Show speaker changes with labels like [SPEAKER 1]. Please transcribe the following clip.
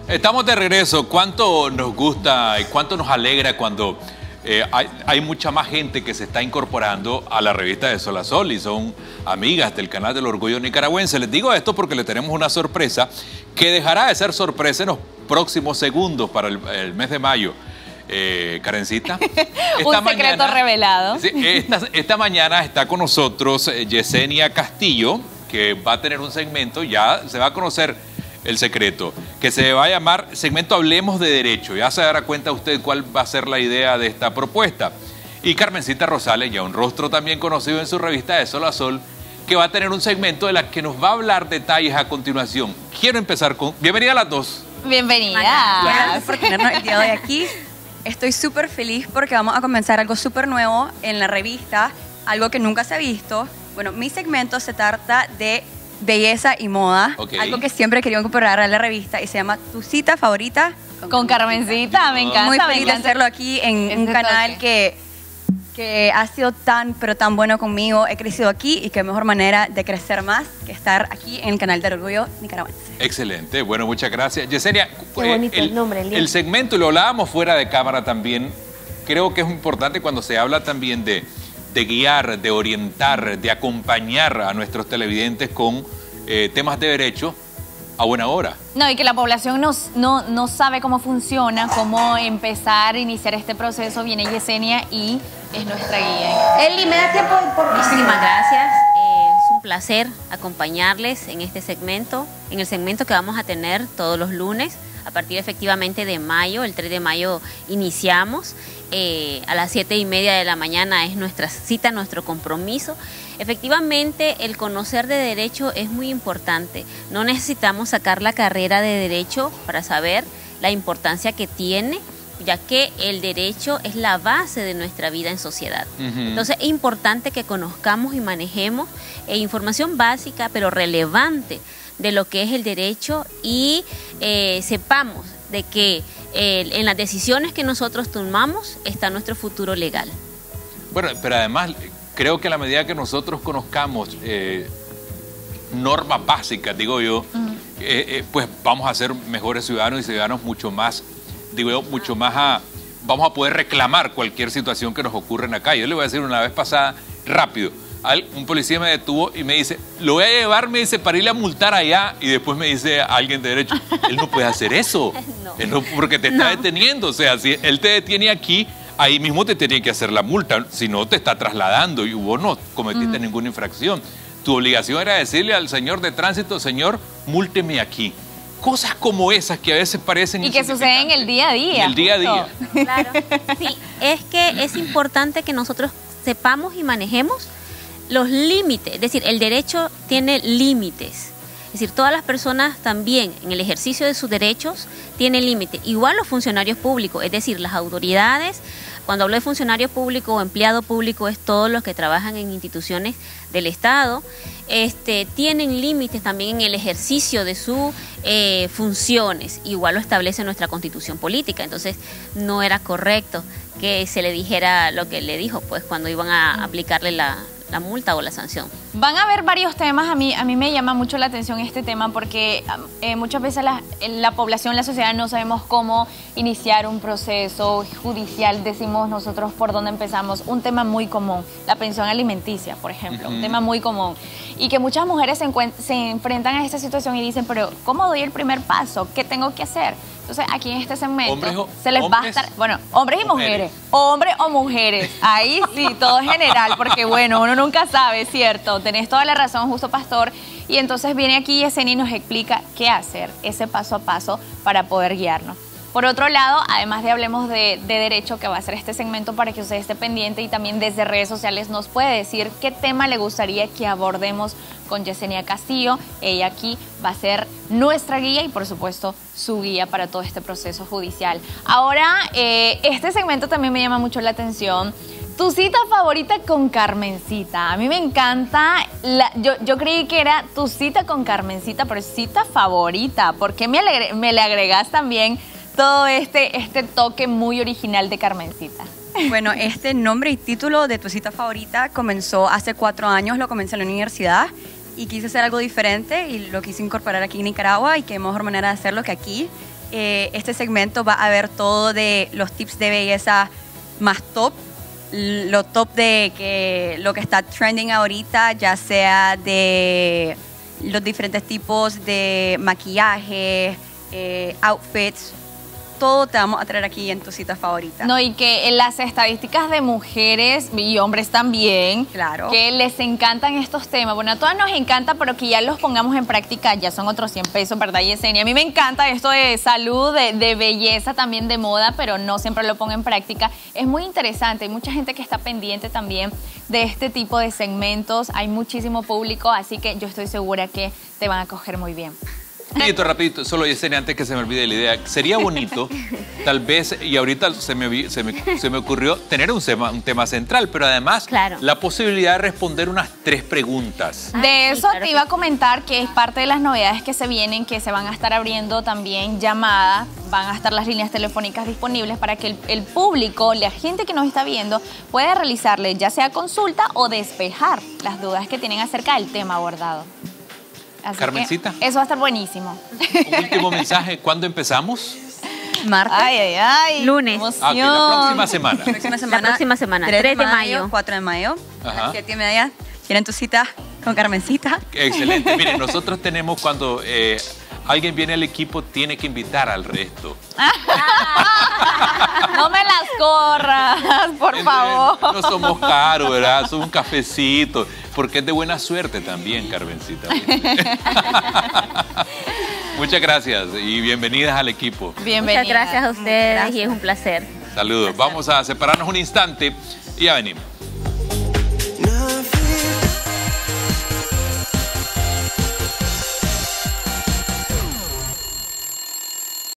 [SPEAKER 1] Estamos de regreso. ¿Cuánto nos gusta y cuánto nos alegra cuando hay mucha más gente que se está incorporando a la revista de Sol a Sol y son amigas del canal del Orgullo Nicaragüense? Les digo esto porque le tenemos una sorpresa que dejará de ser sorpresa en los próximos segundos para el mes de mayo. Karencita.
[SPEAKER 2] Un secreto revelado.
[SPEAKER 1] Sí, esta mañana está con nosotros Yesenia Castillo, que va a tener un segmento, ya se va a conocer el secreto, que se va a llamar segmento Hablemos de Derecho. Ya se dará cuenta usted cuál va a ser la idea de esta propuesta. Y Carmencita Rosales, ya un rostro también conocido en su revista de Sol a Sol, que va a tener un segmento de la que nos va a hablar detalles a continuación. Quiero empezar con... Bienvenida a las dos.
[SPEAKER 2] Bienvenida.
[SPEAKER 3] Gracias por tenernos el día de hoy aquí. Estoy súper feliz porque vamos a comenzar algo súper nuevo en la revista, algo que nunca se ha visto. Bueno, mi segmento se trata de belleza y moda, algo que siempre he querido incorporar a la revista y se llama Tu Cita Favorita
[SPEAKER 2] con Carmencita. Me encanta.
[SPEAKER 3] Muy feliz de hacerlo aquí en un canal que ha sido pero tan bueno conmigo. He crecido aquí y qué mejor manera de crecer más que estar aquí en el canal del Orgullo Nicaragüense.
[SPEAKER 1] Excelente, bueno, muchas gracias. Yesenia,
[SPEAKER 4] qué bonito el nombre.
[SPEAKER 1] El segmento, lo hablábamos fuera de cámara también, creo que es importante cuando se habla también de guiar, de orientar, de acompañar a nuestros televidentes con temas de derecho a buena hora.
[SPEAKER 2] No, y que la población no sabe cómo funciona, cómo empezar, iniciar este proceso. Viene Yesenia y es nuestra guía.
[SPEAKER 4] Eli, me da tiempo por...
[SPEAKER 5] Muchísimas gracias. Es un placer acompañarles en este segmento, en el segmento que vamos a tener todos los lunes. A partir efectivamente de mayo, el 3 de mayo iniciamos, a las 7:30 de la mañana es nuestra cita, nuestro compromiso. Efectivamente, el conocer de derecho es muy importante. No necesitamos sacar la carrera de derecho para saber la importancia que tiene, ya que el derecho es la base de nuestra vida en sociedad. Entonces es importante que conozcamos y manejemos información básica pero relevante de lo que es el derecho y sepamos de que en las decisiones que nosotros tomamos está nuestro futuro legal.
[SPEAKER 1] Bueno, pero además creo que a la medida que nosotros conozcamos normas básicas, digo yo, pues vamos a ser mejores ciudadanos y ciudadanos mucho más, digo yo, mucho más vamos a poder reclamar cualquier situación que nos ocurra en la calle. Yo le voy a decir una vez pasada, rápido, un policía me detuvo y me dice, lo voy a llevar, me dice, para irle a multar allá, y después me dice alguien de derecho, él no puede hacer eso, él no, porque te está deteniendo, o sea, si él te detiene aquí, ahí mismo te tiene que hacer la multa, si no te está trasladando y vos no cometiste ninguna infracción. Tu obligación era decirle al señor de tránsito, señor, múlteme aquí. Cosas como esas que a veces parecen
[SPEAKER 2] y que suceden en el día a día.
[SPEAKER 1] En el día a día.
[SPEAKER 5] Claro, sí, es que es importante que nosotros sepamos y manejemos los límites, es decir, el derecho tiene límites. Es decir, todas las personas también en el ejercicio de sus derechos tienen límites. Igual los funcionarios públicos, es decir, las autoridades. Cuando hablo de funcionario público o empleado público es todos los que trabajan en instituciones del Estado, tienen límites también en el ejercicio de sus funciones. Igual lo establece nuestra Constitución política, entonces no era correcto que se le dijera lo que le dijo, pues cuando iban a aplicarle la multa o la sanción.
[SPEAKER 2] Van a haber varios temas, a mí me llama mucho la atención este tema porque muchas veces la población, la sociedad no sabemos cómo iniciar un proceso judicial, decimos nosotros por dónde empezamos. Un tema muy común, la pensión alimenticia, por ejemplo, un tema muy común. Y que muchas mujeres se enfrentan a esta situación y dicen, pero ¿cómo doy el primer paso? ¿Qué tengo que hacer? Entonces, aquí en este segmento se les va a estar... Bueno, hombres y mujeres. Hombres o mujeres. Ahí sí, todo es general, porque bueno, uno nunca sabe, ¿cierto? Tenés toda la razón, Justo Pastor. Y entonces viene aquí Yesenia y nos explica qué hacer, ese paso a paso para poder guiarnos. Por otro lado, además de Hablemos de Derecho, que va a ser este segmento para que usted esté pendiente y también desde redes sociales nos puede decir qué tema le gustaría que abordemos con Yesenia Castillo. Ella aquí va a ser nuestra guía y por supuesto su guía para todo este proceso judicial. Ahora, este segmento también me llama mucho la atención. Tu cita favorita con Carmencita. A mí me encanta, yo creí que era tu cita con Carmencita, pero es cita favorita. ¿Por qué me le agregas también todo este toque muy original de Carmencita?
[SPEAKER 3] Bueno, este nombre y título de Tu Cita Favorita comenzó hace 4 años, lo comencé en la universidad y quise hacer algo diferente y lo quise incorporar aquí en Nicaragua y qué mejor manera de hacerlo que aquí Este segmento va a ver todo de los tips de belleza más top, lo top de lo que está trending ahorita, ya sea de los diferentes tipos de maquillaje, outfits. Todo te vamos a traer aquí en tu cita favorita.
[SPEAKER 2] No, y que en las estadísticas de mujeres y hombres también,
[SPEAKER 3] Claro.
[SPEAKER 2] que les encantan estos temas. Bueno, a todas nos encanta, pero que ya los pongamos en práctica, ya son otros 100 pesos, ¿verdad, Yesenia? A mí me encanta esto de salud, de belleza, también de moda, pero no siempre lo pongo en práctica. Es muy interesante, hay mucha gente que está pendiente también de este tipo de segmentos, hay muchísimo público, así que yo estoy segura que te van a coger muy bien.
[SPEAKER 1] Rapidito, solo Yesenia, antes que se me olvide la idea. Sería bonito, tal vez, y ahorita se me ocurrió tener un tema central, pero además
[SPEAKER 5] Claro.
[SPEAKER 1] la posibilidad de responder unas 3 preguntas.
[SPEAKER 2] De
[SPEAKER 5] sí,
[SPEAKER 2] eso
[SPEAKER 5] claro
[SPEAKER 2] te
[SPEAKER 5] que
[SPEAKER 2] iba a
[SPEAKER 5] sí.
[SPEAKER 2] comentar que es parte de las novedades que se vienen, que se van a estar abriendo también llamadas, van a estar las líneas telefónicas disponibles para que el público, la gente que nos está viendo, pueda realizarle ya sea consulta o despejar las dudas que tienen acerca del tema abordado. Así que
[SPEAKER 1] Carmencita.
[SPEAKER 2] eso va a estar buenísimo.
[SPEAKER 1] Un último mensaje, ¿cuándo empezamos?
[SPEAKER 3] Martes.
[SPEAKER 2] Ay.
[SPEAKER 5] Lunes.
[SPEAKER 2] Emoción.
[SPEAKER 1] Ah, ok, la próxima semana.
[SPEAKER 3] Próxima
[SPEAKER 5] La próxima semana, 3 de mayo.
[SPEAKER 3] 4 de mayo,
[SPEAKER 1] Ajá.
[SPEAKER 3] a las 7:30. Tienen tu cita con Carmencita.
[SPEAKER 1] Excelente. Miren, nosotros tenemos cuando alguien viene al equipo, tiene que invitar al resto.
[SPEAKER 2] No me las corras, por
[SPEAKER 1] Entonces,
[SPEAKER 2] favor.
[SPEAKER 1] No somos caros, ¿verdad? Es un cafecito. Porque es de buena suerte también, Carmencita. Muchas gracias y bienvenidas al equipo.
[SPEAKER 2] Bienvenida.
[SPEAKER 5] Muchas gracias a ustedes
[SPEAKER 3] Gracias.
[SPEAKER 5] y es un placer.
[SPEAKER 1] Saludos. Vamos a separarnos un instante y ya venimos.